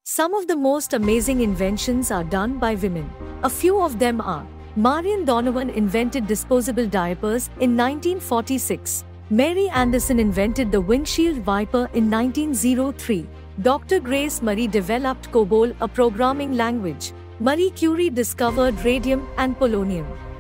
Some of the most amazing inventions are done by women. A few of them are: Marion Donovan invented disposable diapers in 1946. Mary Anderson invented the windshield wiper in 1903. Dr. Grace Murray developed COBOL, a programming language. Marie Curie discovered radium and polonium.